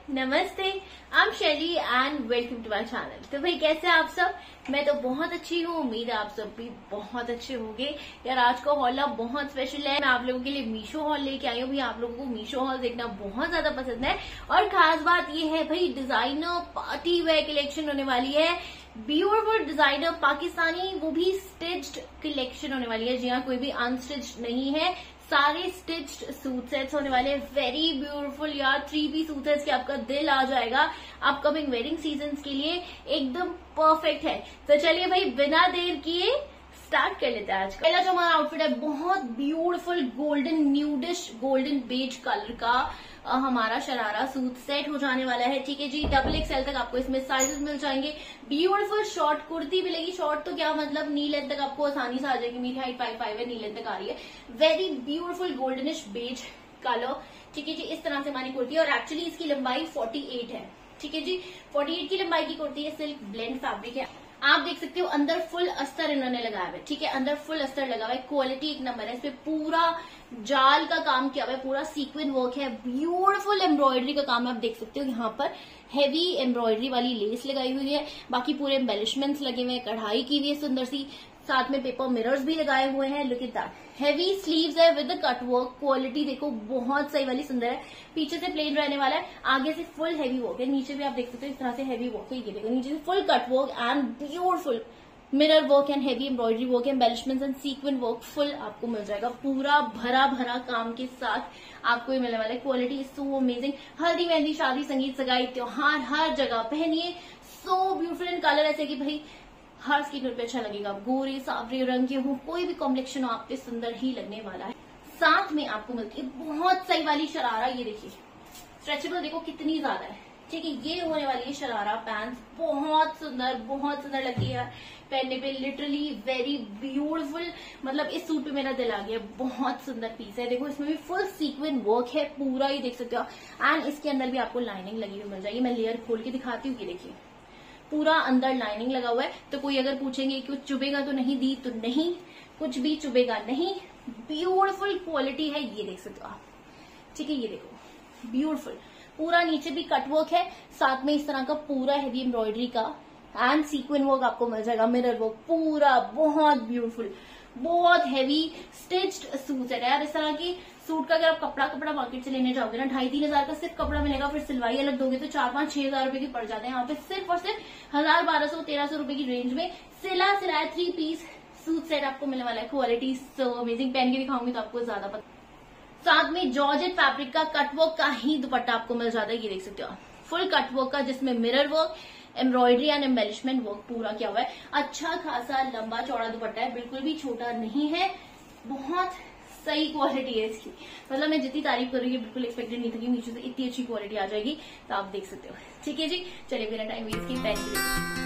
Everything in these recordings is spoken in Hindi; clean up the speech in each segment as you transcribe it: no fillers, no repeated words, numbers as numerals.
नमस्ते, I am Shaily and welcome to my channel. तो भाई कैसे हैं आप सब? मैं तो बहुत अच्छी हूँ, उम्मीद है आप सब भी बहुत अच्छे होंगे। यार आज का हॉल बहुत स्पेशल है। मैं आप लोगों के लिए मीशो हॉल लेके आई हूँ। भी आप लोगों को मीशो हॉल देखना बहुत ज्यादा पसंद है और खास बात ये है भाई, डिजाइनर पार्टी वेयर कलेक्शन होने वाली है। ब्यूटीफुल डिजाइनर पाकिस्तानी, वो भी स्टिच्ड कलेक्शन होने वाली है। जी हाँ, कोई भी अनस्टिच्ड नहीं है, सारे स्टिच्ड सूट सेट्स होने वाले हैं। वेरी ब्यूटीफुल यार, 3 पीस सूट सेट्स के आपका दिल आ जाएगा। अपकमिंग वेडिंग सीजन के लिए एकदम परफेक्ट है। तो चलिए भाई बिना देर किए स्टार्ट कर लेते हैं। आज का पहला जो हमारा आउटफिट है, बहुत beautiful golden nudish golden beige colour का हमारा शरारा सूट सेट हो जाने वाला है। ठीक है जी, XXL तक आपको इसमें साइजेस मिल जाएंगे। ब्यूटीफुल शॉर्ट कुर्ती मिलेगी। शॉर्ट तो क्या मतलब, नी लेंथ तक आपको आसानी से आ जाएगी। मेरी हाइट 5'5" है, नी लेंथ तक आ रही है। Very beautiful goldenish beige colour. ठीक है जी, इस तरह से हमारी कुर्ती है और एक्चुअली इसकी लंबाई 48 है। ठीक है जी, 48 की लंबाई की कुर्ती है। सिल्क ब्लेंड फैब्रिक है। आप देख सकते हो अंदर फुल अस्तर इन्होंने लगाया हुआ है। ठीक है, अंदर फुल अस्तर लगा हुआ है। क्वालिटी एक नंबर है। इस पे पूरा जाल का काम किया हुआ है, पूरा सीक्वेंस वर्क है। ब्यूटीफुल एम्ब्रॉयडरी का काम है। आप देख सकते हो यहाँ पर हेवी एम्ब्रॉयडरी वाली लेस लगाई हुई है। बाकी पूरे एम्बेलिशमेंट्स लगे हुए हैं, कढ़ाई की हुई है सुंदर सी। साथ में पेपर मिरर्स भी लगाए हुए हैं। Look at that, heavy sleeves है विद कट वर्क। क्वालिटी देखो बहुत सही वाली सुंदर है। पीछे से प्लेन रहने वाला है, आगे से फुल हेवी वर्क है। नीचे भी आप देख सकते हो इस तरह से हेवी वर्क है। ये देखो नीचे से full cut work and beautiful mirror work and heavy embroidery work, embellishments and sequence work full आपको मिल जाएगा। पूरा भरा भरा काम के साथ आपको ये मिलने वाला है। Quality so amazing. Haldi mehndi शादी संगीत सगाई त्योहार हर जगह पहनिए। सो ब्यूटीफुल इन कलर, ऐसे कि भाई हर स्किन टोन पे अच्छा लगेगा। गोरे सावरे रंग के हो, कोई भी कॉम्बिनेशन हो, आप पे सुंदर ही लगने वाला है। साथ में आपको मिलती है बहुत सही वाली शरारा। ये देखिए स्ट्रेचेबल, देखो कितनी ज्यादा है। ठीक है, ये होने वाली है शरारा पैंट्स। बहुत सुंदर लगती है पहनने पे। लिटरली वेरी ब्यूटीफुल, मतलब इस सूट पे मेरा दिल आ गया। बहुत सुंदर पीस है। देखो इसमें भी फुल सीक्वेंस वर्क है पूरा, ये देख सकते हो। एंड इसके अंदर भी आपको लाइनिंग लगी हुई मिल जाएगी। मैं लेयर खोल के दिखाती हूँ। ये देखिए पूरा अंदर लाइनिंग लगा हुआ है। तो कोई अगर पूछेंगे कि चुभेगा तो नहीं दी, तो नहीं, कुछ भी चुभेगा नहीं। ब्यूटीफुल क्वालिटी है, ये देख सकते हो आप। ठीक है, ये देखो ब्यूटीफुल, पूरा नीचे भी कटवर्क है। साथ में इस तरह का पूरा हेवी एम्ब्रॉयडरी का एंड सीक्वेंस वर्क आपको मिल जाएगा। मिरर वर्क पूरा बहुत ब्यूटीफुल, बहुत हेवी स्टिच्ड सूट है यार। इस तरह की सूट का अगर आप कपड़ा मार्केट से लेने जाओगे ना, 2,500-3 हजार का सिर्फ कपड़ा मिलेगा। फिर सिलवाई अलग दोगे तो 4-5-6 हजार रुपए की पड़ जाते हैं। यहाँ पे सिर्फ और सिर्फ 1,000-1,200-1,300 रुपए की रेंज में सिलाया 3 पीस सूट सेट आपको मिलने वाला है। क्वालिटी सो अमेजिंग, पहन के दिखाऊंगी तो आपको ज्यादा पता। साथ में जॉर्जेट फैब्रिक का कटवर्क का ही दुपट्टा आपको मिल जाता है। ये देख सकते हो आप, फुल कटवर्क का, जिसमें mirror work, embroidery and embellishment work पूरा किया हुआ है। अच्छा खासा लंबा चौड़ा दुपट्टा है, बिल्कुल भी छोटा नहीं है। बहुत सही क्वालिटी है इसकी। मतलब मैं जितनी तारीफ कर रही हूँ, बिल्कुल एक्सपेक्टेड नहीं था कि मीशो से इतनी अच्छी क्वालिटी आ जाएगी। तो आप देख सकते हो। ठीक है जी, चलिए बिना टाइम वेस्ट किए पहन के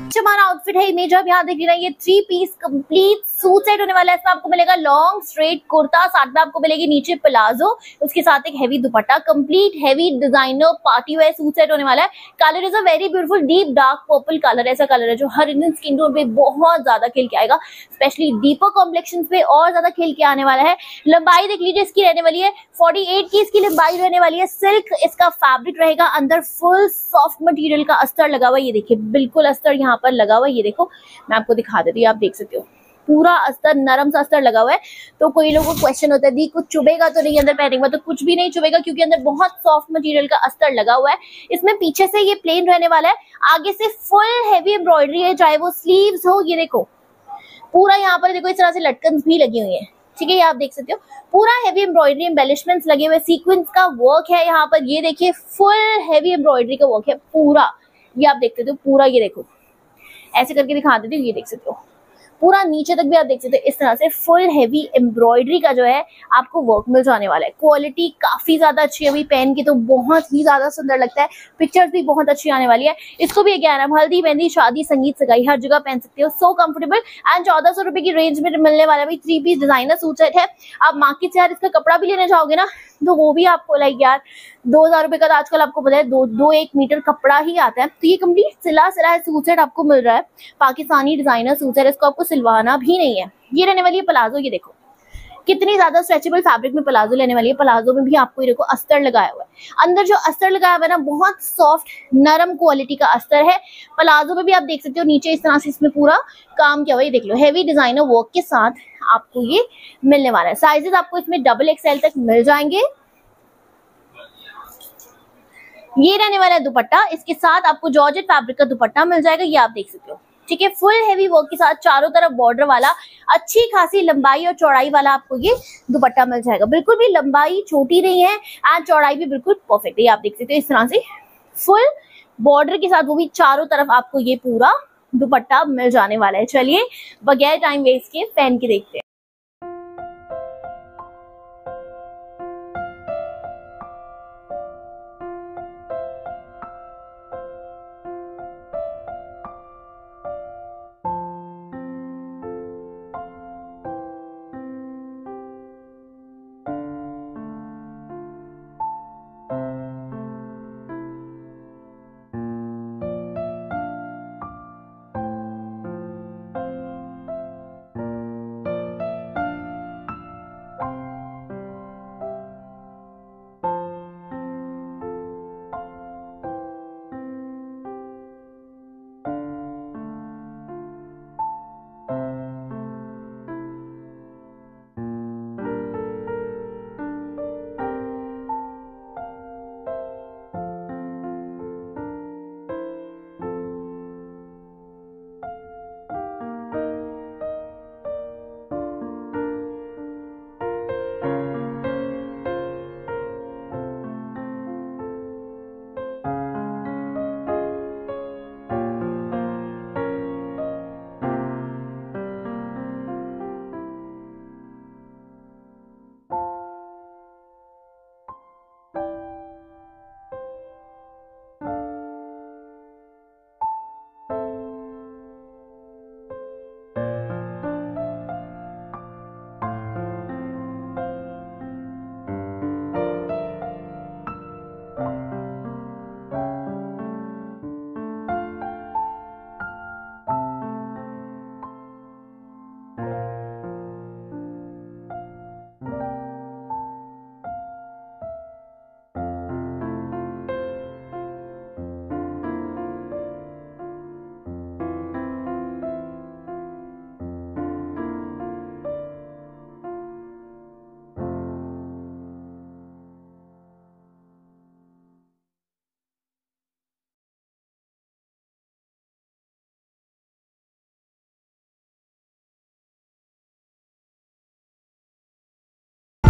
हमारा आउटफिट है इमेज, आप यहाँ देख रहे हैं, ये 3 पीस कंप्लीट सूट सेट होने वाला है। इसमें आपको मिलेगा लॉन्ग स्ट्रेट कुर्ता, साथ में आपको मिलेगी नीचे प्लाजो, उसके साथ एक heavy dupatta, complete heavy designer party wear suit set होने वाला है। Colour is a very beautiful deep dark purple colour, ऐसा कलर है जो हर इंडियन स्किन टोन पे बहुत ज्यादा खिल के आएगा, स्पेशली डीपर कॉम्प्लेक्शन पे और ज्यादा खिल के आने वाला है। लंबाई देख लीजिए इसकी रहने वाली है 48 की इसकी लंबाई रहने वाली है। सिल्क इसका फैब्रिक रहेगा, अंदर फुल सॉफ्ट मटेरियल का अस्तर लगा हुआ है, ये देखिए बिल्कुल अस्तर यहाँ पर लगा हुआ है। ये देखो मैं आपको दिखा देती हूँ, आप देख सकते हो पूरा अस्तर, नरम सा अस्तर लगा हुआ है। तो कोई लोगों को क्वेश्चन होता है दी कुछ चुभेगा तो नहीं अंदर पहनेंगे में, तो कुछ भी नहीं चुभेगा क्योंकि अंदर बहुत सॉफ्ट मटेरियल का अस्तर लगा हुआ है। इसमें पीछे से ये प्लेन रहने वाला है, आगे से फुल हेवी एम्ब्रॉयडरी है, चाहे वो स्लीव्स हो, ये देखो पूरा यहाँ पर देखो इस तरह से लटकन भी लगी हुई है, ठीक है, ये आप देख सकते हो पूरा हेवी एम्ब्रॉयडरी एम्बेलिशमेंट्स लगे हुए, सीक्वेंस का वर्क है यहाँ पर, ये देखिए फुल हेवी एम्ब्रॉयडरी का वर्क है पूरा, ये आप देख सकते हो पूरा, ये देखो ऐसे करके दिखा देती हूँ, ये देख सकते हो पूरा नीचे तक भी आप देख सकते हो इस तरह से फुल हेवी एम्ब्रॉयडरी का जो है आपको वर्क मिल जाने वाला है। क्वालिटी काफी ज्यादा अच्छी है, अभी पहन के तो बहुत ही ज्यादा सुंदर लगता है, पिक्चर्स भी बहुत अच्छी आने वाली है। इसको भी क्या है ना, हल्दी मेहंदी शादी संगीत सगाई हर जगह पहन सकते हो, सो कंफर्टेबल। एंड 1400 रुपए की रेंज में मिलने वाला भी 3 पीस डिजाइनर सूट सेट है। आप मार्केट से यार इसका कपड़ा भी लेने जाओगे ना तो वो भी आपको लाइक यार 2000 रुपए का तो आजकल आपको पता है 1 मीटर कपड़ा ही आता है। तो ये कंप्लीट सिला सिलाया सूट सेट आपको मिल रहा है, पाकिस्तानी डिजाइनर सूट सेट, इसको आपको सिलवाना भी नहीं है। ये रहने वाली है प्लाजो, ये देखो कितनी ज्यादा स्ट्रेचेबल फैब्रिक में प्लाजो लेने वाली है। प्लाजो में भी आपको ये देखो अस्तर लगाया हुआ है, अंदर जो अस्तर लगाया हुआ है ना बहुत सॉफ्ट नरम क्वालिटी का अस्तर है। प्लाजो में भी आप देख सकते हो नीचे इस तरह से इसमें पूरा काम किया हुआ है, ये देख लो हेवी डिजाइनर वर्क के साथ आपको ये मिलने वाला है। साइजेस आपको इसमें XXL तक मिल जाएंगे। ये रहने वाला है दुपट्टा, इसके साथ आपको जॉर्जेट फैब्रिक का दुपट्टा मिल जाएगा, ये आप देख सकते हो, ठीक है, फुल हेवी वर्क के साथ चारों तरफ बॉर्डर वाला अच्छी खासी लंबाई और चौड़ाई वाला आपको ये दुपट्टा मिल जाएगा। बिल्कुल भी लंबाई छोटी नहीं है एंड चौड़ाई भी बिल्कुल परफेक्ट है, ये आप देख सकते हो इस तरह से फुल बॉर्डर के साथ, वो भी चारों तरफ आपको ये पूरा दुपट्टा मिल जाने वाला है। चलिए बगैर टाइम वेस्ट के पहन के देखते हैं।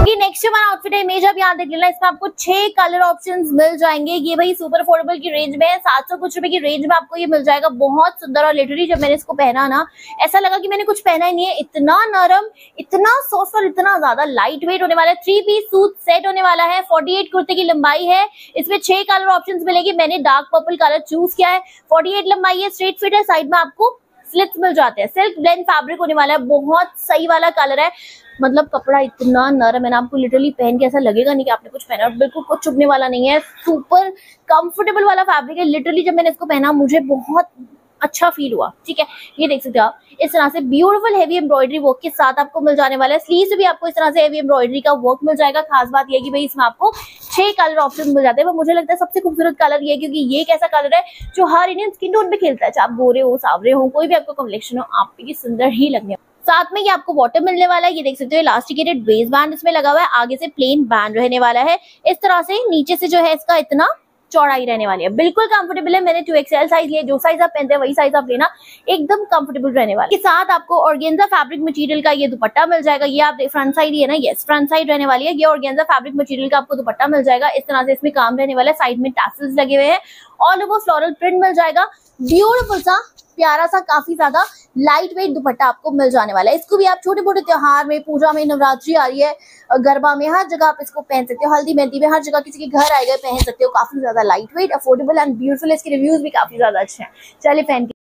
नेक्स्ट हमारा आउटफिट है इमेज, आप यहाँ देख लेना। इसमें आपको 6 कलर ऑप्शंस मिल जाएंगे। ये भाई सुपर अफोर्डेबल की रेंज में है, 700 कुछ रुपए की रेंज में आपको ये मिल जाएगा। बहुत सुंदर, और लिटरली जब मैंने इसको पहना ना, ऐसा लगा कि मैंने कुछ पहना ही नहीं है। इतना नरम, इतना सॉफ्ट और इतना ज्यादा लाइट वेट होने वाला है। 3 पीस सूट सेट होने वाला है। 48 कुर्ते की लंबाई है। इसमें 6 कलर ऑप्शंस मिलेगी। मैंने डार्क पर्पल कलर चूज किया है। 48 लंबाई है, स्ट्रेट फिट है, साइड में आपको स्लिट्स मिल जाते हैं। सिल्क ब्लेंड फैब्रिक होने वाला है। बहुत सही वाला कलर है, मतलब कपड़ा इतना नरम है ना, आपको लिटरली पहन के ऐसा लगेगा नहीं कि आपने कुछ पहना। बिल्कुल कुछ चुभने वाला नहीं है। सुपर कंफर्टेबल वाला फैब्रिक है। लिटरली जब मैंने इसको पहना मुझे बहुत अच्छा फील हुआ। ठीक है, ये देख सकते हो आप। इस तरह से ब्यूटीफुल हेवी एम्ब्रॉयडरी वर्क के साथ आपको मिल जाने वाला है। स्लीव्स भी आपको इस तरह से हेवी एम्ब्रॉयडरी का वर्क मिल जाएगा। खास बात ये है कि भाई इसमें आपको 6 कलर ऑप्शन मिल जाते हैं। मुझे लगता है सबसे खूबसूरत कलर ये है, क्योंकि ये एक ऐसा कलर है जो हर इंडियन स्किन टोन पे खेलता है। चाहे आप गोरे हो, सावरे हो, कोई भी आपको कॉम्प्लेक्शन हो, आप पे सुंदर ही लगने। साथ में ये आपको बॉटम मिलने वाला है। ये देख सकते हो, इलास्टिकेटेड वेस्ट बैंड इसमें लगा हुआ है। आगे से प्लेन बैंड रहने वाला है। इस तरह से नीचे से जो है इसका इतना चौड़ाई रहने वाली है। बिल्कुल कंफर्टेबल है। मैंने 2XL साइज लिया। जो साइज आप पहनते हैं वही साइज आप लेना, एकदम कंफर्टेबल रहने वाला है। इसके साथ आपको ऑर्गेन्जा फैब्रिक मटेरियल का ये दुपट्टा मिल जाएगा। ये आप फ्रंट साइड ही है ना, यस फ्रंट साइड रहने वाली है। ये ऑर्गेन्जा फैब्रिक मटेरियल का आपको दुपट्टा मिल जाएगा। इस तरह से इसमें काम रहने वाला है। साइड में टैसल्स लगे हुए हैं। ऑल ओवर फ्लोरल प्रिंट मिल जाएगा। ब्यूटीफुल सा, प्यारा सा, काफी ज्यादा लाइट वेट दुपट्टा आपको मिल जाने वाला है। इसको भी आप छोटे मोटे त्योहार में, पूजा में, नवरात्रि आ रही है, गरबा में, हर जगह आप इसको पहन सकते हो। हल्दी मेहंदी में, हर जगह किसी के घर आए गए पहन सकते हो। काफी ज्यादा light weight, affordable and beautiful. इसके रिव्यूज भी काफी ज्यादा अच्छे हैं। चलिए पहन के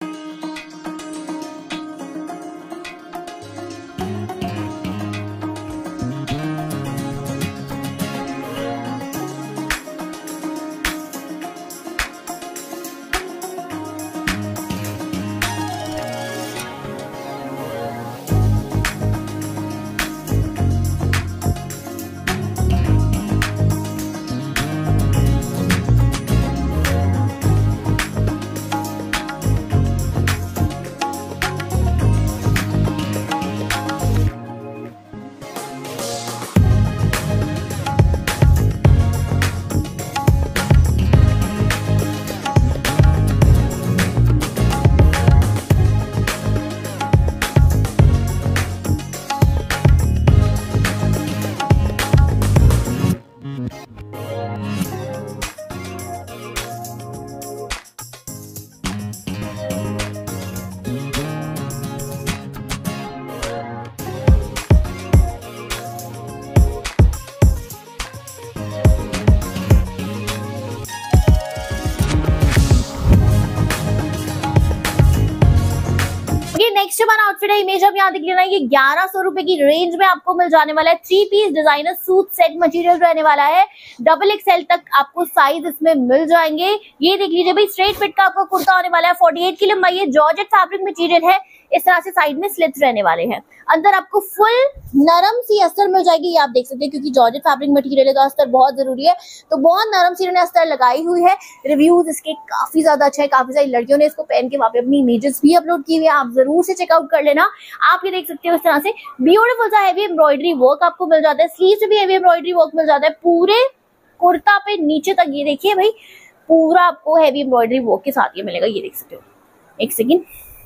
नेक्स्ट हमारा आउटफिट है इमेज, आप यहाँ देख लेना। ये 1100 रुपए की रेंज में आपको मिल जाने वाला है। 3 piece designer suit set material रहने वाला है। XXL तक आपको साइज इसमें मिल जाएंगे। ये देख लीजिए भाई, स्ट्रेट फिट का आपको कुर्ता होने वाला है। 48 की लंबाई है। जॉर्जेट फैब्रिक मटेरियल है। इस तरह से साइड में स्लिट्स रहने वाले हैं। अंदर आपको फुल नरम सी अस्तर मिल जाएगी। ये आप देख सकते हैं, क्योंकि जॉर्जेट फैब्रिक मटेरियल का अस्तर बहुत जरूरी है, तो बहुत नरम सी इन्होंने अस्तर लगाई हुई है। रिव्यूज इसके काफी ज्यादा अच्छे हैं। काफी सारी लड़कियों ने इसको पहन के वहां पे अपनी इमेजेस भी अपलोड की हुई है। आप जरूर से चेकआउट कर लेना। आप ये देख सकते हो, इस तरह से ब्यूटीफुल सा हैवी एम्ब्रॉयडरी वर्क आपको मिल जाता है। स्लीव्स भी हैवी एम्ब्रॉयडरी वर्क मिल जाता है। पूरे कुर्ता पे नीचे तक ये देखिए भाई, पूरा आपको हैवी एम्ब्रॉयडरी वर्क के साथ ये मिलेगा। ये देख सकते हो, एक सेकेंड,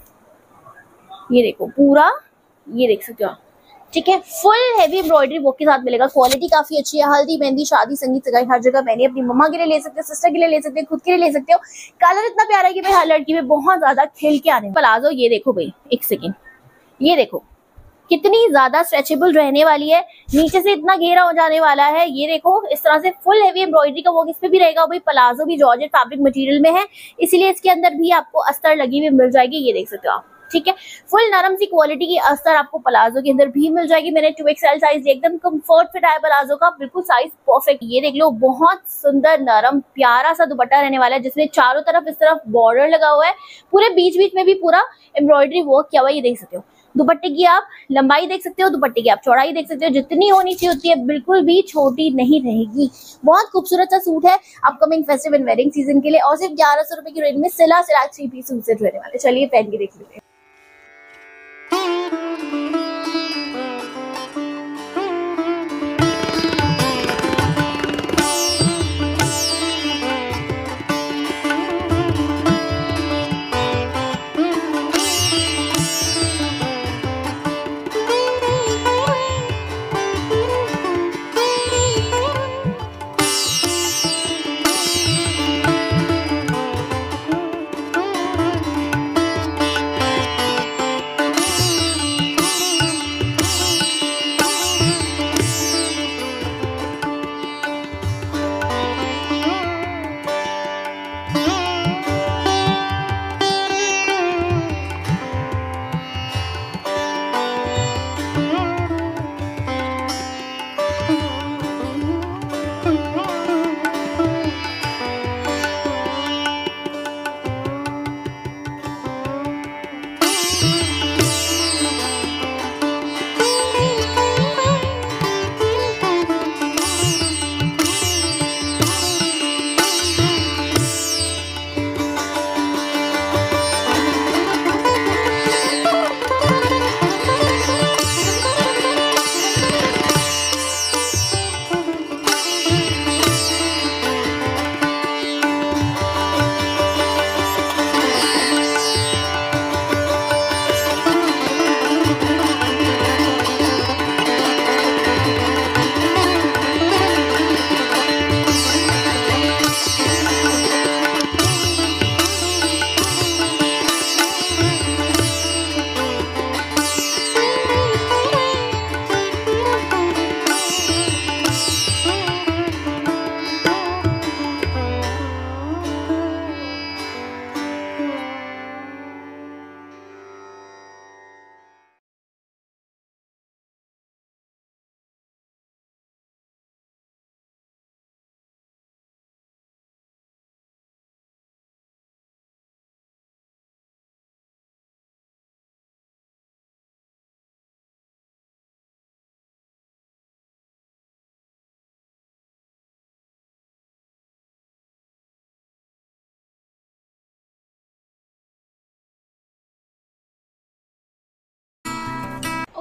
ये देखो पूरा, ये देख सकते हो आप। ठीक है, फुल हैवी एम्ब्रॉयडरी वर्क के साथ मिलेगा। क्वालिटी काफी अच्छी है। हल्दी मेहंदी, शादी, संगीत, सगाई, हर जगह पहनिए। अपनी मम्मा के लिए ले सकते हो, सिस्टर के लिए ले सकते हो, खुद के लिए ले सकते हो। कलर इतना प्यारा है कि भाई हर लड़की में बहुत ज्यादा खिल के आने। प्लाजो ये देखो भाई, एक सेकेंड, ये देखो कितनी ज्यादा स्ट्रेचेबल रहने वाली है। नीचे से इतना घेरा हो जाने वाला है। ये देखो, इस तरह से फुल हेवी एम्ब्रॉयडरी का वर्क इस पे भी रहेगा। भाई प्लाजो भी जॉर्जेट फैब्रिक मटेरियल में है, इसीलिए इसके अंदर भी आपको अस्तर लगी हुई मिल जाएगी। ये देख सकते हो आप। ठीक है, फुल नरम सी क्वालिटी की अस्तर आपको प्लाजो के अंदर भी मिल जाएगी। मैंने 2XL साइज, एकदम कंफर्ट फिट है प्लाजो का, बिल्कुल साइज परफेक्ट। ये देख लो, बहुत सुंदर नरम प्यारा सा दुपट्टा रहने वाला है, जिसमें चारों तरफ इस तरफ बॉर्डर लगा हुआ है। पूरे बीच बीच में भी पूरा एम्ब्रॉयडरी वर्क किया हुआ है। ये देख सकते हो। दुपट्टे की आप लंबाई देख सकते हो, दुपट्टे की आप चौड़ाई देख सकते हो। जितनी होनी चाहिए होती है, बिल्कुल भी छोटी नहीं रहेगी। बहुत खूबसूरत सा सूट है upcoming festive and wedding season के लिए, और सिर्फ 1100 रुपए की रेंज में सिला 3 पीस सूट सेट रहने वाले। चलिए पहन के देख लीजिए।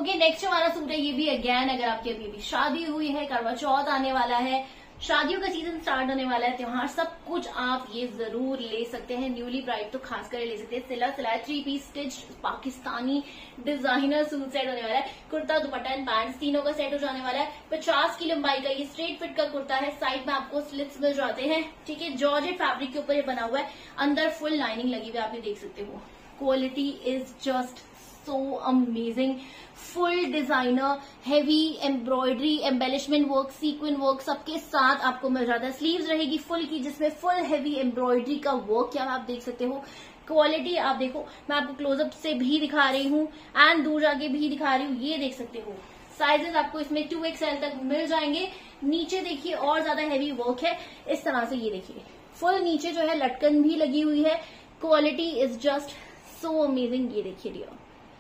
ओके, नेक्स्ट हमारा सूट है, ये भी अगेन अगर आपकी अभी शादी हुई है, करवा चौथ आने वाला है, शादियों का सीजन स्टार्ट होने वाला है, त्योहार, सब कुछ आप ये जरूर ले सकते हैं। न्यूली ब्राइड तो खासकर ले सकते हैं। सिला सिलाया 3 piece stitch Pakistani designer suit set होने वाला है। कुर्ता, दुपट्टा एंड पैंट्स तीनों का सेट हो जाने वाला है। 50 की लंबाई का ये स्ट्रेट फिट का कुर्ता है। साइड में आपको स्लिट्स मिल जाते हैं, ठीक है। जॉर्जेट फैब्रिक के ऊपर ये बना हुआ है, अंदर फुल लाइनिंग लगी हुई, आप ये देख सकते हो। Quality is just so amazing. Full designer heavy embroidery, embellishment work, sequin work सबके साथ आपको मिल जाता है। स्लीव्स रहेगी फुल की, जिसमें फुल हेवी एम्ब्रॉयडरी का वर्क क्या आप देख सकते हो। क्वालिटी आप देखो, मैं आपको क्लोजअप से भी दिखा रही हूँ एंड दूर जाके भी दिखा रही हूँ, ये देख सकते हो। साइजेस आपको इसमें 2XL तक मिल जाएंगे। नीचे देखिए और ज्यादा हेवी वर्क है इस तरह से, ये देखिए फुल नीचे जो है लटकन भी लगी हुई है। Quality is just so amazing. ये देखिए डियर,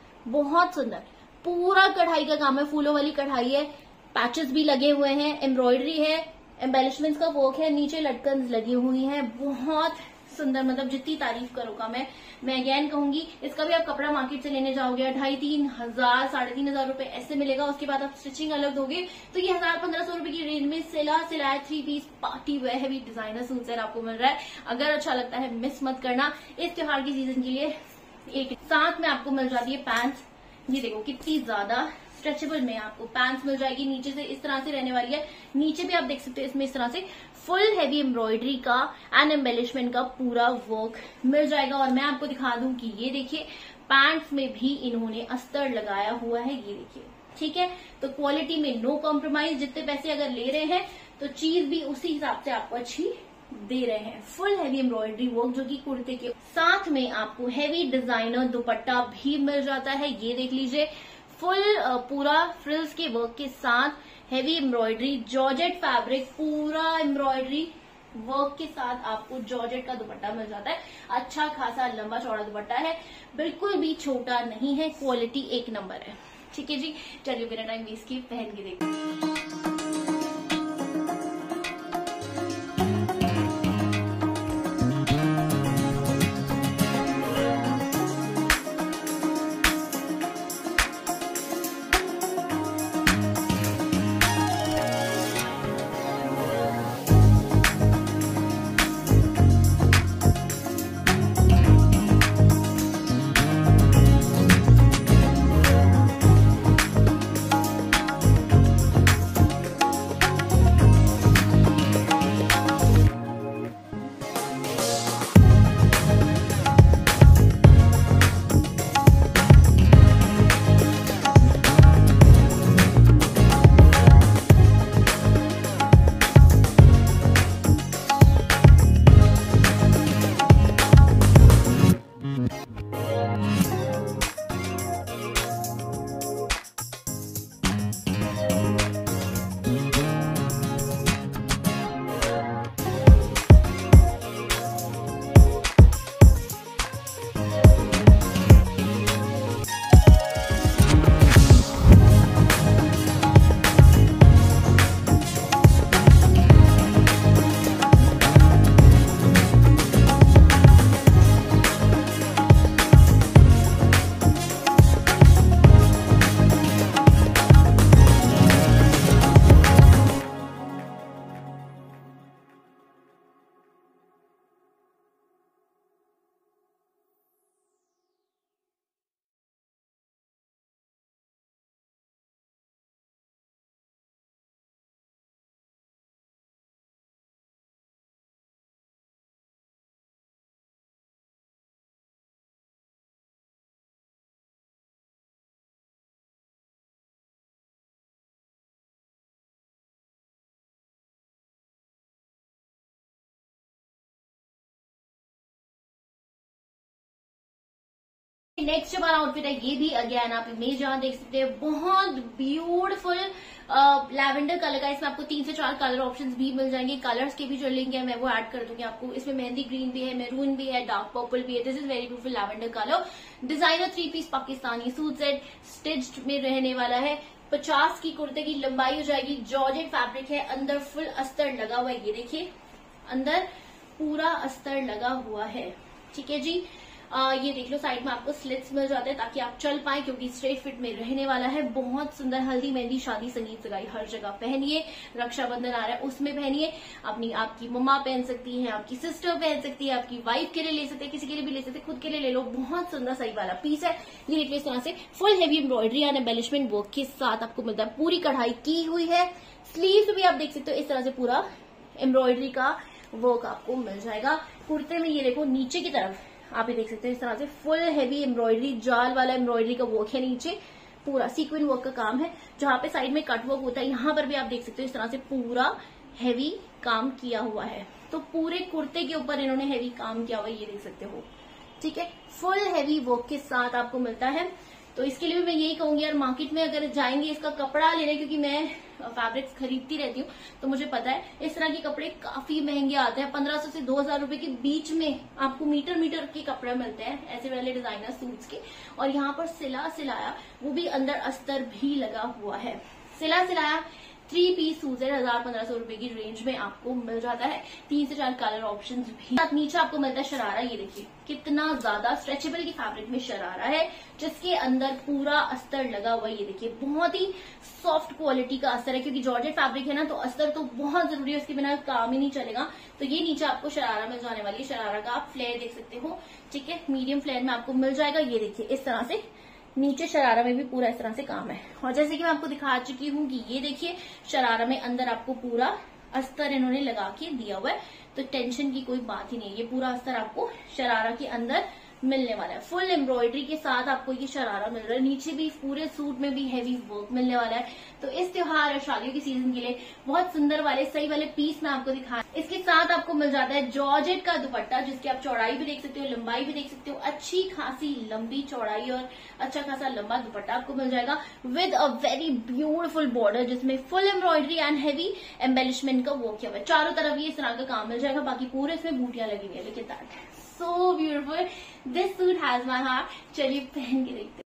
बहुत सुंदर, पूरा कढ़ाई का काम है, फूलों वाली कढ़ाई है, पैचेस भी लगे हुए हैं, एम्ब्रॉयडरी है, एम्बेलिशमेंट्स का वर्क है, नीचे लटकन लगी हुई हैं, बहुत सुंदर। मतलब जितनी तारीफ करो कम है। मैं अगेन कहूंगी, इसका भी आप कपड़ा मार्केट से लेने जाओगे 2,500, 3,000, 3,500 रुपए ऐसे मिलेगा। उसके बाद आप स्टिचिंग अलग दोगे तो ये 1,000-1,500 रुपए की रेंज में सिला सिलाया 3 piece party wear heavy designer suit set आपको मिल रहा है। अगर अच्छा लगता है मिस मत करना। इस त्योहार की सीजन के लिए एक साथ में आपको मिल जाती है पैंट्स। ये देखो कितनी ज्यादा स्ट्रेचेबल में आपको पैंट्स मिल जाएगी। नीचे से इस तरह से रहने वाली है, नीचे भी आप देख सकते हो इसमें इस तरह से फुल हैवी एम्ब्रॉयडरी का एंड एम्बेलिशमेंट का पूरा वर्क मिल जाएगा। और मैं आपको दिखा दूं कि ये देखिए पैंट्स में भी इन्होंने अस्तर लगाया हुआ है, ये देखिए, ठीक है। तो क्वालिटी में नो कॉम्प्रोमाइज। जितने पैसे अगर ले रहे हैं तो चीज भी उसी हिसाब से आपको अच्छी दे रहे हैं। फुल हैवी एम्ब्रॉयडरी वर्क जो कि कुर्ते के साथ में आपको हैवी डिजाइनर दुपट्टा भी मिल जाता है, ये देख लीजिए। फुल पूरा फ्रिल्स के वर्क के साथ हैवी एम्ब्रॉयडरी, जॉर्जेट फैब्रिक, पूरा एम्ब्रॉयडरी वर्क के साथ आपको जॉर्जेट का दुपट्टा मिल जाता है। अच्छा खासा लंबा चौड़ा दुपट्टा है, बिल्कुल भी छोटा नहीं है। क्वालिटी एक नंबर है, ठीक है जी। चलिए बिना टाइम वेस्ट किए पहन के देखते। नेक्स्ट हमारा आउटफिट है, ये भी अगेन आप इमेज जहां देख सकते हैं, बहुत ब्यूटीफुल लैवेंडर कलर का। इसमें आपको 3 से 4 कलर ऑप्शंस भी मिल जाएंगे। कलर्स के भी जो लिंक है मैं वो ऐड कर दूंगी आपको। इसमें मेहंदी ग्रीन भी है, मैरून भी है, डार्क पर्पल भी है। This is very beautiful lavender colour. Designer 3 piece Pakistani suit set stitched में रहने वाला है। 50 की कुर्ते की लंबाई हो जाएगी। जॉर्जेट फैब्रिक है, अंदर फुल अस्तर लगा हुआ है, ये देखिए अंदर पूरा अस्तर लगा हुआ है, ठीक है जी। ये देख लो साइड में आपको स्लिट्स मिल जाते हैं ताकि आप चल पाए, क्योंकि स्ट्रेट फिट में रहने वाला है। बहुत सुंदर, हल्दी मेहंदी शादी संगीत सगाई हर जगह पहनिए। रक्षाबंधन आ रहा है उसमें पहनिए। अपनी आपकी मम्मा पहन सकती है, आपकी सिस्टर पहन सकती है, आपकी वाइफ के लिए ले सकते हैं, किसी के लिए भी ले सकते हैं, खुद के लिए ले लो। बहुत सुंदर सही वाला पीस है। ये देख लो इस तरह से full heavy embroidery and embellishment work के साथ आपको मिलता है। पूरी कढ़ाई की हुई है। स्लीव भी आप देख सकते हो इस तरह से पूरा एम्ब्रॉयडरी का वर्क आपको मिल जाएगा। कुर्ते में ये देखो नीचे की तरफ आप ये देख सकते हो इस तरह से फुल हेवी एम्ब्रॉयडरी, जाल वाला एम्ब्रॉयडरी का वर्क है। नीचे पूरा सीक्वेंस वर्क का काम है। जहां पे साइड में कट वर्क होता है यहां पर भी आप देख सकते हो इस तरह से पूरा हेवी काम किया हुआ है। तो पूरे कुर्ते के ऊपर इन्होंने हेवी काम किया हुआ है, ये देख सकते हो। ठीक है, फुल हेवी वर्क के साथ आपको मिलता है। तो इसके लिए भी मैं यही कहूंगी यार, मार्केट में अगर जाएंगे इसका कपड़ा लेने, क्योंकि मैं फैब्रिक्स खरीदती रहती हूँ तो मुझे पता है इस तरह के कपड़े काफी महंगे आते हैं। 1500 से 2000 रुपए के बीच में आपको मीटर मीटर के कपड़े मिलते हैं ऐसे वाले डिजाइनर सूट्स के। और यहाँ पर सिलाया, वो भी अंदर अस्तर भी लगा हुआ है। सिलाया 3 पीस सूट है 1000-1500 रुपए की रेंज में आपको मिल जाता है। 3 से 4 कलर ऑप्शंस भी। नीचे आपको मिलता है शरारा। ये देखिए कितना ज्यादा स्ट्रेचेबल की फैब्रिक में शरारा है, जिसके अंदर पूरा अस्तर लगा हुआ है। ये देखिए बहुत ही सॉफ्ट क्वालिटी का अस्तर है, क्योंकि जॉर्जेट फैब्रिक है ना, तो अस्तर तो बहुत जरूरी है, उसके बिना काम ही नहीं चलेगा। तो ये नीचे आपको शरारा मिल जाने वाली है। शरारा का आप फ्लेयर देख सकते हो। ठीक है, मीडियम फ्लेयर में आपको मिल जाएगा। ये देखिए इस तरह से नीचे शरारा में भी पूरा इस तरह से काम है। और जैसे कि मैं आपको दिखा चुकी हूँ कि ये देखिए शरारा में अंदर आपको पूरा अस्तर इन्होंने लगा के दिया हुआ है, तो टेंशन की कोई बात ही नहीं है। ये पूरा अस्तर आपको शरारा के अंदर मिलने वाला है। फुल एम्ब्रॉयडरी के साथ आपको ये शरारा मिल रहा है। नीचे भी पूरे सूट में भी हेवी वर्क मिलने वाला है। तो इस त्योहार और शादियों के सीजन के लिए बहुत सुंदर वाले सही वाले पीस मैं आपको दिखा। इसके साथ आपको मिल जाता है जॉर्जेट का दुपट्टा, जिसकी आप चौड़ाई भी देख सकते हो, लंबाई भी देख सकते हो। अच्छी खासी लंबी चौड़ाई और अच्छा खासा लंबा दुपट्टा आपको मिल जाएगा with a very beautiful border, जिसमें full embroidery and heavy embellishment का वर्क किया हुआ है। चारों तरफ ये इस तरह का काम मिल जाएगा। बाकी पूरे इसमें बूटियां लगी हुई है। लेकिन that so beautiful, this suit has my heart। चलिए पहन के देखते हैं।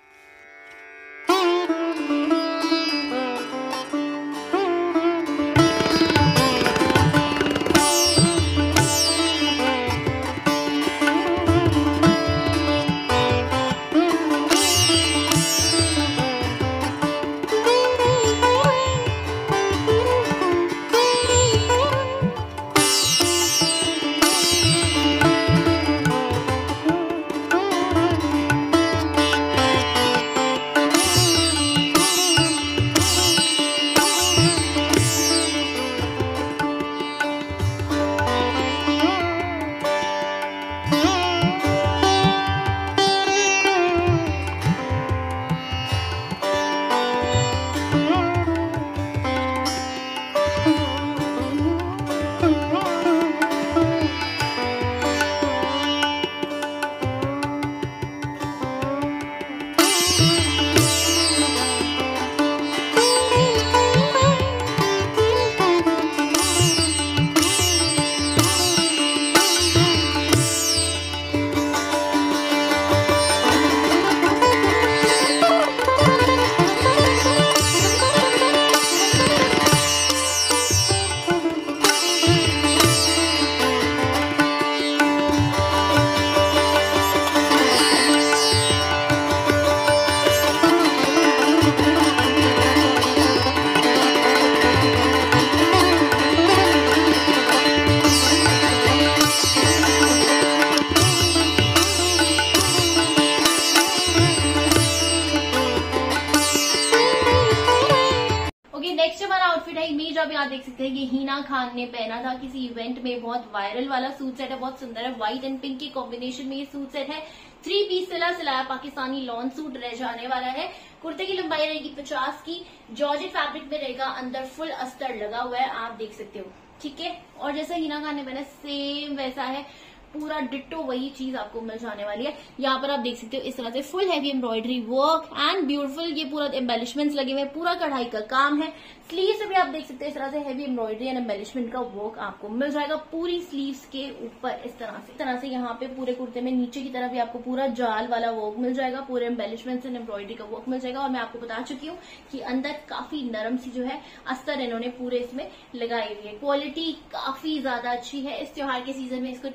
नेक्स्ट हमारा आउटफिट है इमेज। आप यहाँ देख सकते हैं कि हीना खान ने पहना था किसी इवेंट में। बहुत वायरल वाला सूट सेट है, बहुत सुंदर है। व्हाइट एंड पिंक के कॉम्बिनेशन में ये सूट सेट है। 3 पीस सिलाया पाकिस्तानी लॉन सूट रह जाने वाला है। कुर्ते की लंबाई रहेगी 50 की। जॉर्जेट फैब्रिक में रहेगा, अंदर फुल अस्तर लगा हुआ है, आप देख सकते हो। ठीक है, और जैसा हीना खान ने पहना सेम वैसा है, पूरा डिट्टो वही चीज आपको मिल जाने वाली है। यहाँ पर आप देख सकते हो इस तरह से full heavy embroidery work and beautiful ये पूरा एम्बेलिशमेंट्स लगे हुए हैं। पूरा कढ़ाई का काम है। स्लीव से भी आप देख सकते हो इस तरह से हैवी एम्ब्रॉयडरी एंड एम्बेलिशमेंट का वर्क आपको मिल जाएगा पूरी स्लीव्स के ऊपर। इस तरह से यहाँ पे पूरे कुर्ते में नीचे की तरफ भी आपको पूरा जाल वाला वर्क मिल जाएगा। पूरे एम्बेलिशमेंट्स एंड एम्ब्रॉयडरी का वर्क मिल जाएगा। और मैं आपको बता चुकी हूँ कि अंदर काफी नरम सी जो है अस्तर इन्होंने पूरे इसमें लगाई हुई है। क्वालिटी काफी ज्यादा अच्छी है। इस त्योहार के सीजन में इसको डेफिनेटली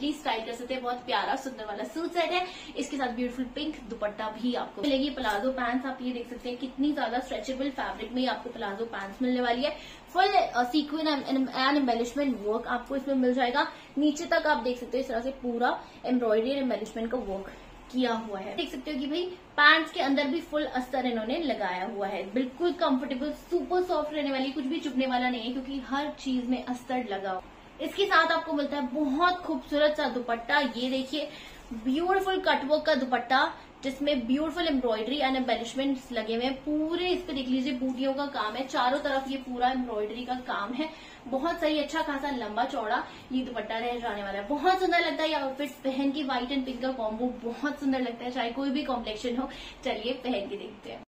परफेक्टली स्टाइल कर सकते हैं। बहुत प्यारा सुंदर वाला सूट सेट है। इसके साथ ब्यूटीफुल पिंक दुपट्टा भी आपको मिलेगी। प्लाजो पैंट्स आप ये देख सकते हैं कितनी ज्यादा स्ट्रेचेबल फैब्रिक में आपको प्लाजो पैंट्स मिलने वाली है। Full sequins and embellishment work आपको इसमें मिल जाएगा। नीचे तक आप देख सकते हो इस तरह से पूरा एम्ब्रॉयडरी एंड एम्बेलिशमेंट का वर्क किया हुआ है। देख सकते हो कि भाई पैंट्स के अंदर भी फुल अस्तर इन्होंने लगाया हुआ है। बिल्कुल कंफर्टेबल, सुपर सॉफ्ट रहने वाली, कुछ भी चुभने वाला नहीं है क्योंकि हर चीज में अस्तर लगा हुआ। इसके साथ आपको मिलता है बहुत खूबसूरत सा दुपट्टा। ये देखिए ब्यूटीफुल कटवर्क का दुपट्टा जिसमें ब्यूटीफुल एम्ब्रॉयडरी एंड एम्बेलिशमेंट्स लगे हुए हैं। पूरे इस पे देख लीजिए बूटियों का काम है, चारों तरफ ये पूरा एम्ब्रॉयडरी का काम है। बहुत सही, अच्छा खासा लंबा चौड़ा ये दुपट्टा रह जाने वाला है। बहुत सुंदर लगता है ये आउटफिट पहन के। व्हाइट एंड पिंक का कॉम्बो बहुत सुंदर लगता है, चाहे कोई भी कॉम्प्लेक्शन हो। चलिए पहन के देखते हैं।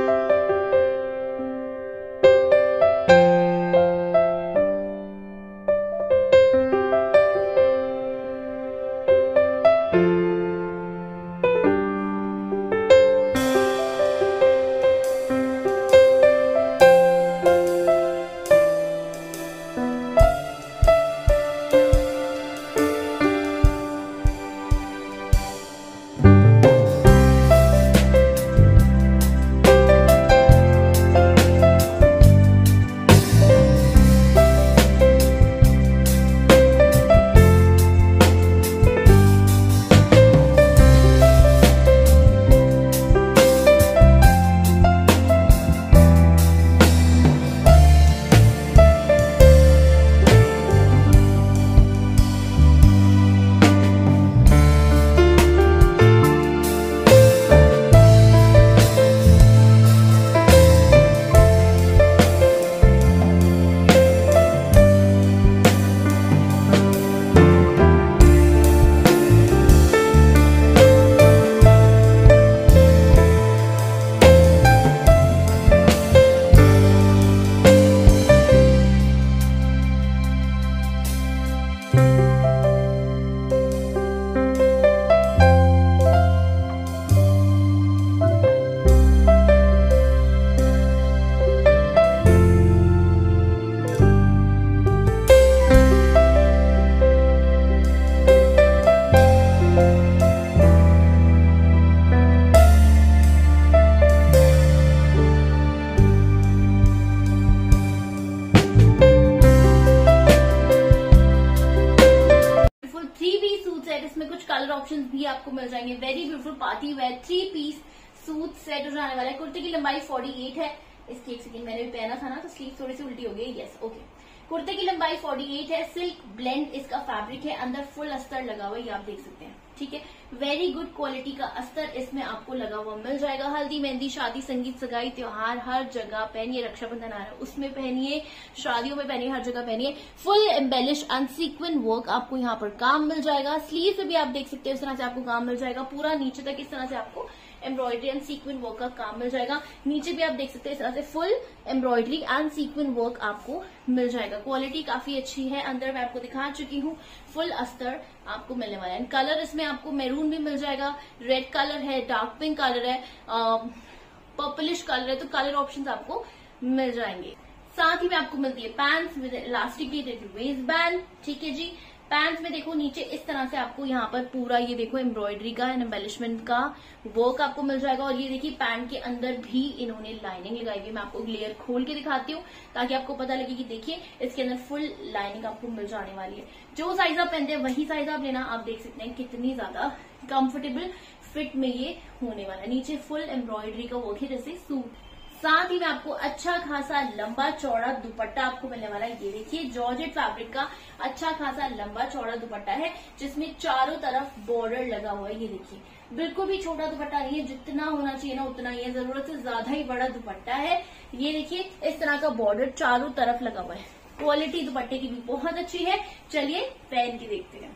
इसमें कुछ कलर ऑप्शंस भी आपको मिल जाएंगे। Very beautiful party wear 3 piece suit set हो जाने वाला है। कुर्ते की लंबाई 48 है। इसकी एक सेकंड, मैंने भी पहना था ना तो स्लीव थोड़ी सी उल्टी हो गई। Yes okay. कुर्ते की लंबाई 48 है। सिल्क ब्लेंड इसका फैब्रिक है। अंदर फुल अस्तर लगा हुआ है, ये आप देख सकते हैं। ठीक है, वेरी गुड क्वालिटी का अस्तर इसमें आपको लगा हुआ मिल जाएगा। हल्दी, मेहंदी, शादी, संगीत, सगाई, त्योहार हर जगह पहनिए। रक्षाबंधन आ रहा है उसमें पहनिए, शादियों में पहनिए, हर जगह पहनिए। Full embellish and sequence work आपको यहाँ पर काम मिल जाएगा। स्लीव पे भी आप देख सकते हैं इस तरह से आपको काम मिल जाएगा। पूरा नीचे तक इस तरह से आपको एम्ब्रॉयडरी एंड सीक्वेंस वर्क का काम मिल जाएगा। नीचे भी आप देख सकते हैं इस तरह से full embroidery and sequence work आपको मिल जाएगा। क्वालिटी काफी अच्छी है। अंदर मैं आपको दिखा चुकी हूँ, फुल अस्तर आपको मिलने वाला है। कलर इसमें आपको मैरून भी मिल जाएगा, रेड कलर है, डार्क पिंक कलर है, पर्पलिश कलर है, तो कलर ऑप्शंस आपको मिल जाएंगे। साथ ही में आपको मिलती है pants with elasticated waist band. ठीक है जी, पैंट्स में देखो नीचे इस तरह से आपको यहाँ पर पूरा ये देखो एम्ब्रॉयडरी का एंड एम्बेलिशमेंट का वर्क आपको मिल जाएगा। और ये देखिए पैंट के अंदर भी इन्होंने लाइनिंग लगाई हुई। मैं आपको लेयर खोल के दिखाती हूँ ताकि आपको पता लगे कि देखिए इसके अंदर फुल लाइनिंग आपको मिल जाने वाली है। जो साइज आप पहनते हैं वही साइज आप लेना। आप देख सकते हैं कितनी ज्यादा कंफर्टेबल फिट में ये होने वाला है। नीचे फुल एम्ब्रॉयडरी का वर्क है जैसे सूट। साथ ही में आपको अच्छा खासा लंबा चौड़ा दुपट्टा आपको मिलने वाला है। ये देखिए जॉर्जेट फैब्रिक का अच्छा खासा लंबा चौड़ा दुपट्टा है जिसमें चारों तरफ बॉर्डर लगा हुआ है। ये देखिए बिल्कुल भी छोटा दुपट्टा नहीं है, जितना होना चाहिए ना उतना ही है, जरूरत से ज्यादा ही बड़ा दुपट्टा है। ये देखिए इस तरह का बॉर्डर चारों तरफ लगा हुआ है। क्वालिटी दुपट्टे की भी बहुत अच्छी है। चलिए पहन के देखते हैं।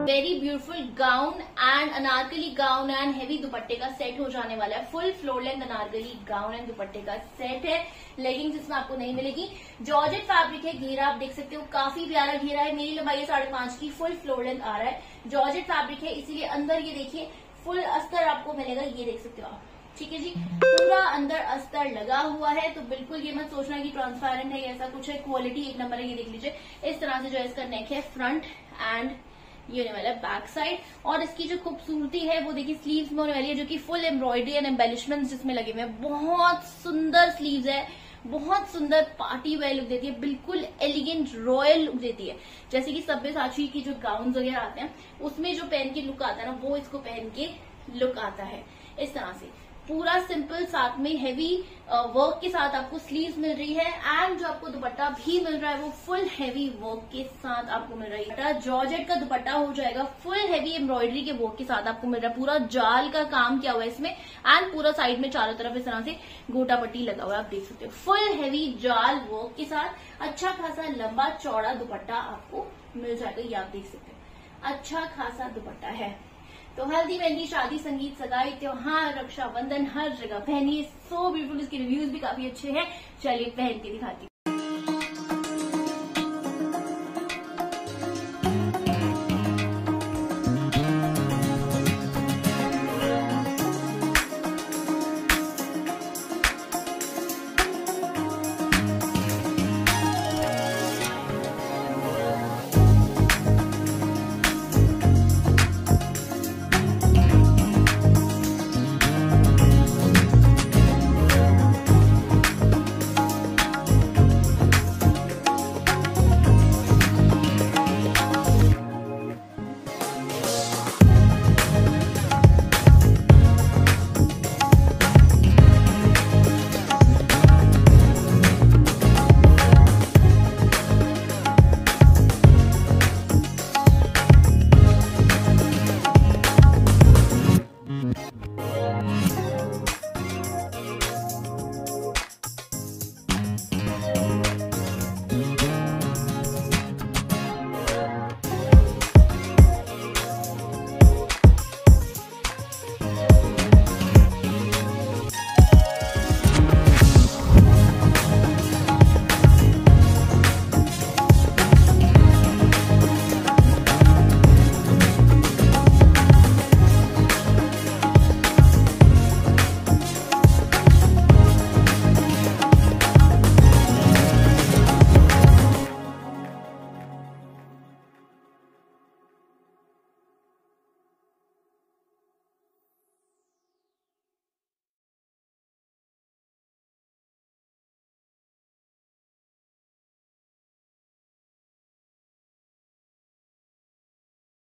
Very beautiful gown and Anarkali gown and heavy दुपट्टे का सेट हो जाने वाला है। Full floor length Anarkali gown and दुपट्टे का सेट है। लेगिंग्स इसमें आपको नहीं मिलेगी। जॉर्जेट फैब्रिक है, घेरा आप देख सकते हो काफी प्यारा घेरा है। मेरी लंबाई 5.5 की, फुल फ्लोर लेंथ आ रहा है। जॉर्जेट फैब्रिक है, इसीलिए अंदर ये देखिए फुल अस्तर आपको मिलेगा, ये देख सकते हो आप। ठीक है जी, पूरा अंदर अस्तर लगा हुआ है, तो बिल्कुल ये मत सोचना कि ट्रांसपेरेंट है, ऐसा कुछ है। क्वालिटी एक नंबर है, ये देख लीजिए। इस तरह से जो है इसका नेक है, फ्रंट एंड ये होने वाला है बैक साइड। और इसकी जो खूबसूरती है वो देखिए स्लीव्स में होने वाली है, जो कि फुल एम्ब्रॉयडरी एंड एम्बेलिशमेंट्स जिसमें लगे हुए हैं। बहुत सुंदर स्लीव्स है, बहुत सुंदर पार्टी वेयर लुक देती है, बिल्कुल एलिगेंट रॉयल लुक देती है। जैसे कि सब्यसाची की जो गाउन वगैरह आते हैं उसमें जो पहन के लुक आता है ना, वो इसको पहन के लुक आता है। इस तरह से पूरा सिंपल, साथ में हेवी वर्क के साथ आपको स्लीव्स मिल रही है एंड जो आपको दुपट्टा भी मिल रहा है वो फुल हेवी वर्क के साथ आपको मिल रही है। जॉर्जेट का दुपट्टा हो जाएगा, फुल हेवी एम्ब्रॉयडरी के वर्क के साथ आपको मिल रहा है। पूरा जाल का काम किया हुआ है इसमें एंड पूरा साइड में चारों तरफ इस तरह से गोटा पट्टी लगा हुआ है, आप देख सकते हो। फुल हेवी जाल वर्क के साथ अच्छा खासा लंबा चौड़ा दुपट्टा आपको मिल जाएगा, ये आप देख सकते हो। अच्छा खासा दुपट्टा है। तो हल्दी, मेहंदी, शादी, संगीत, सगाई, त्योहार, रक्षाबंधन, हर जगह पहनिए। सो ब्यूटीफुल, इसके रिव्यूज भी काफी अच्छे हैं। चलिए पहन के दिखाती हूँ।